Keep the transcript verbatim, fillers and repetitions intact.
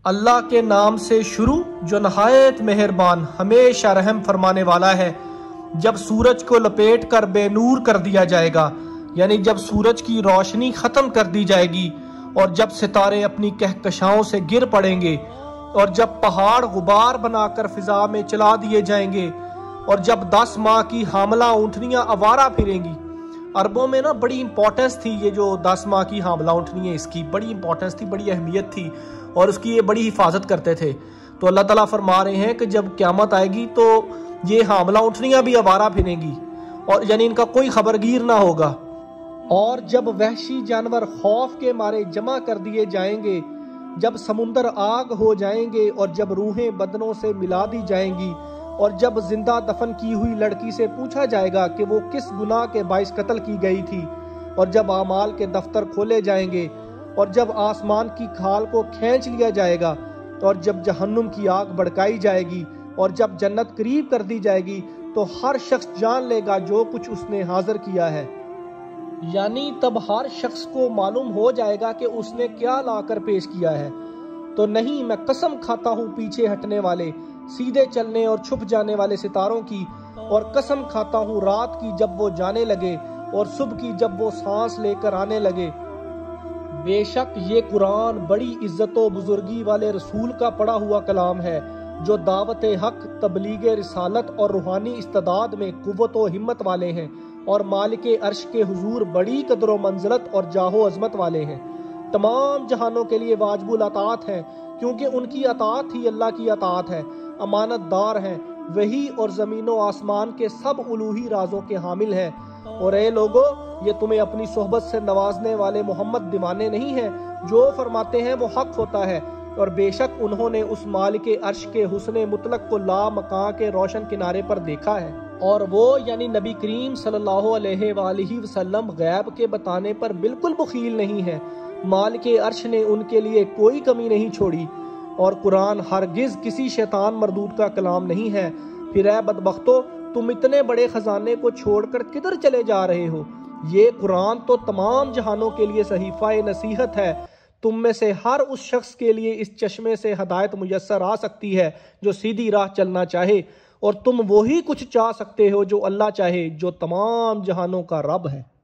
اللہ کے نام سے شروع جو نہایت مہربان ہمیشہ رحم فرمانے والا ہے۔ جب سورج کو لپیٹ کر بے نور کر دیا جائے گا، یعنی جب سورج کی روشنی ختم کر دی جائے گی، اور جب ستارے اپنی کہکشاؤں سے گر پڑیں گے، اور جب پہاڑ غبار بنا کر فضا میں چلا دیے جائیں گے، اور جب دس ماہ کی حاملہ اونٹنیاں آوارہ پھریں گی۔ عربوں میں نا بڑی امپورٹنس تھی یہ جو دس ماہ کی حاملہ اونٹنی ہے، اس کی بڑی امپورٹنس تھی، بڑی اہمیت تھی، اور اس کی یہ بڑی حفاظت کرتے تھے۔ تو اللہ تعالیٰ فرما رہے ہیں کہ جب قیامت آئے گی تو یہ حاملہ اونٹنیاں بھی آوارہ پھریں گی، اور یعنی ان کا کوئی خبرگیر نہ ہوگا۔ اور جب وحشی جانور خوف کے مارے جمع کر دیے جائیں گے، جب سمندر آگ ہو جائیں گے، اور جب روحیں بدنوں سے ملا دی جائیں گی، اور جب زندہ دفن کی ہوئی لڑکی سے پوچھا جائے گا کہ وہ کس گناہ کے باعث قتل کی گئی تھی، اور جب اعمال کے دفتر کھولے جائیں گے، اور جب آسمان کی کھال کو کھینچ لیا جائے گا، اور جب جہنم کی آگ بھڑکائی جائے گی، اور جب جنت قریب کر دی جائے گی، تو ہر شخص جان لے گا جو کچھ اس نے حاضر کیا ہے۔ یعنی تب ہر شخص کو معلوم ہو جائے گا کہ اس نے کیا لا کر پیش کیا ہے۔ تو نہیں، میں قسم کھاتا ہوں پیچھے ہٹنے والے، سیدھے چلنے اور چھپ جانے والے ستاروں کی، اور قسم کھاتا ہوں رات کی جب وہ جانے لگے، اور صبح کی جب وہ سانس لے کر آنے لگے۔ بے شک یہ قرآن بڑی عزت و بزرگی والے رسول کا پڑھا ہوا کلام ہے، جو دعوت حق، تبلیغ رسالت اور روحانی استعداد میں قوت و ہمت والے ہیں، اور مالک عرش کے حضور بڑی قدر و منزلت اور جاہ و عظمت والے ہیں۔ تمام جہانوں کے لیے واجب الاطاعت ہیں، کیونکہ ان کی اطاعت ہی اللہ کی اطاعت ہے۔ امانت دار ہیں، وہی اور زمین و آسمان کے سب الوہی رازوں کے حامل ہیں۔ اور اے لوگو، یہ تمہیں اپنی صحبت سے نوازنے والے محمد دیوانے نہیں ہیں، جو فرماتے ہیں وہ حق ہوتا ہے، اور بے شک انہوں نے اس مالک عرش کے حسن مطلق کو لا مکان کے روشن کنارے پر دیکھا ہے، اور وہ یعنی نبی کریم صلی اللہ علیہ وآلہ وسلم غیب کے بتانے پر بالکل بخیل نہیں ہے۔ مالک عرش نے ان کے لیے کوئی کمی نہیں چھوڑی، اور قرآن ہرگز کسی شیطان مردود کا کلام نہیں ہے۔ پھر اے بدبختو، تم اتنے بڑے خزانے کو چھوڑ کر کدھر چلے جا رہے ہو؟ یہ قرآن تو تمام جہانوں کے لیے صحیفہ نصیحت ہے۔ تم میں سے ہر اس شخص کے لیے اس چشمے سے ہدایت میسر آ سکتی ہے جو سیدھی راہ چلنا چاہے، اور تم وہی کچھ چاہ سکتے ہو جو اللہ چاہے، جو تمام جہانوں کا رب ہے۔